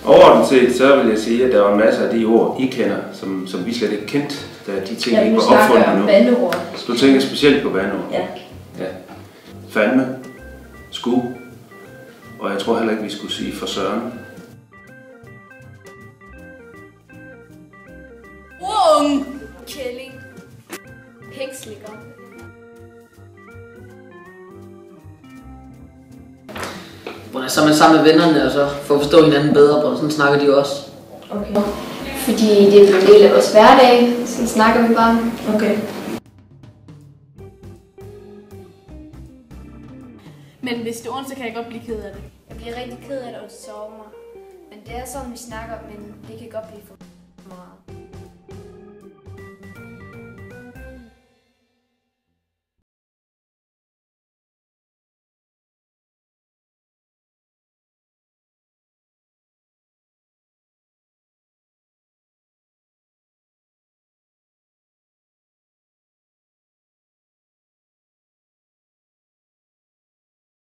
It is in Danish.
Overordnet set, så vil jeg sige, at der var masser af de ord, I kender, som vi slet ikke kendte, da de ting ikke var opfundet endnu. Bandeord. Så du tænker specielt på bandeord? Ja. Fandme, sku, og jeg tror heller ikke, vi skulle sige for søren. Ung! Kælling. Hækslikker. Så er man sammen med vennerne, og så får forstå hinanden bedre, og sådan snakker de også. Okay. Fordi det er en del af vores hverdag, så snakker vi bare. Okay. Men hvis det er ondt, så kan jeg godt blive ked af det. Jeg bliver rigtig ked af det og sover mig. Men det er sådan, vi snakker, men det kan godt blive for meget.